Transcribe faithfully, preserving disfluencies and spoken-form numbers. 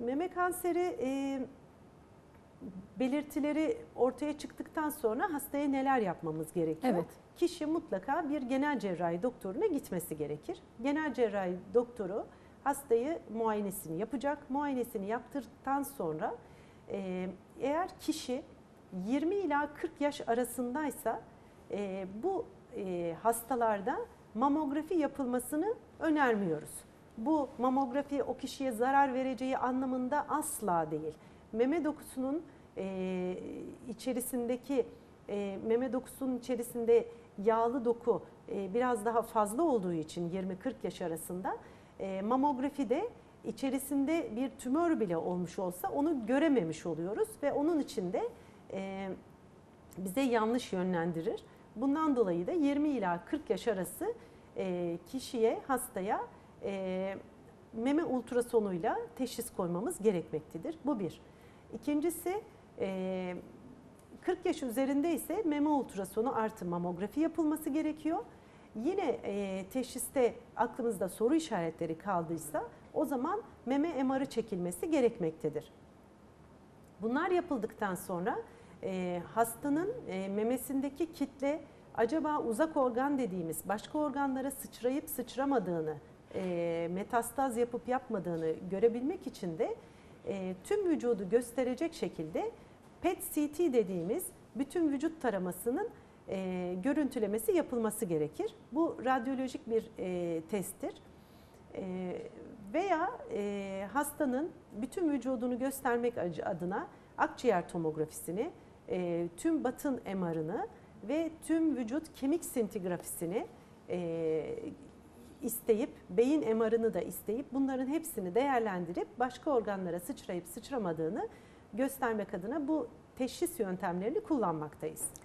Meme kanseri e, belirtileri ortaya çıktıktan sonra hastaya neler yapmamız gerekiyor? Evet. Kişi mutlaka bir genel cerrahi doktoruna gitmesi gerekir. Genel cerrahi doktoru hastayı muayenesini yapacak. Muayenesini yaptırdıktan sonra e, eğer kişi yirmi ila kırk yaş arasındaysa e, bu e, hastalarda mamografi yapılmasını önermiyoruz. Bu mamografi o kişiye zarar vereceği anlamında asla değil. Meme dokusunun e, içerisindeki e, meme dokusunun içerisinde yağlı doku e, biraz daha fazla olduğu için yirmi kırk yaş arasında e, mamografide içerisinde bir tümör bile olmuş olsa onu görememiş oluyoruz ve onun için de e, bize yanlış yönlendirir. Bundan dolayı da yirmi ila kırk yaş arası e, kişiye, hastaya e, meme ultrasonuyla teşhis koymamız gerekmektedir. Bu bir. İkincisi e, kırk yaş üzerinde ise meme ultrasonu artı mamografi yapılması gerekiyor. Yine e, teşhiste aklımızda soru işaretleri kaldıysa o zaman meme M R'ı çekilmesi gerekmektedir. Bunlar yapıldıktan sonra e, hastanın e, memesindeki kitle acaba uzak organ dediğimiz başka organlara sıçrayıp sıçramadığını, e, metastaz yapıp yapmadığını görebilmek için de e, tüm vücudu gösterecek şekilde P E T C T dediğimiz bütün vücut taramasının e, görüntülemesi yapılması gerekir. Bu radyolojik bir e, testtir. E, veya e, hastanın bütün vücudunu göstermek adına akciğer tomografisini, e, tüm batın M R'ını ve tüm vücut kemik sintigrafisini e, isteyip, beyin M R'ını da isteyip bunların hepsini değerlendirip başka organlara sıçrayıp sıçramadığını göstermek adına bu teşhis yöntemlerini kullanmaktayız.